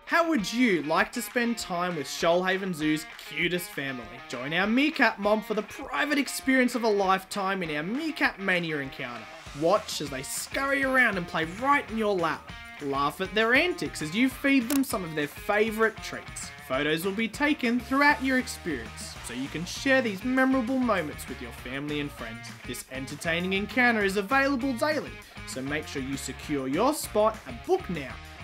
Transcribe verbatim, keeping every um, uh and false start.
How would you like to spend time with Shoalhaven Zoo's cutest family? Join our Meerkat mob for the private experience of a lifetime in our Meerkat Mania Encounter. Watch as they scurry around and play right in your lap. Laugh at their antics as you feed them some of their favourite treats. Photos will be taken throughout your experience, so you can share these memorable moments with your family and friends. This entertaining encounter is available daily, so make sure you secure your spot and book now.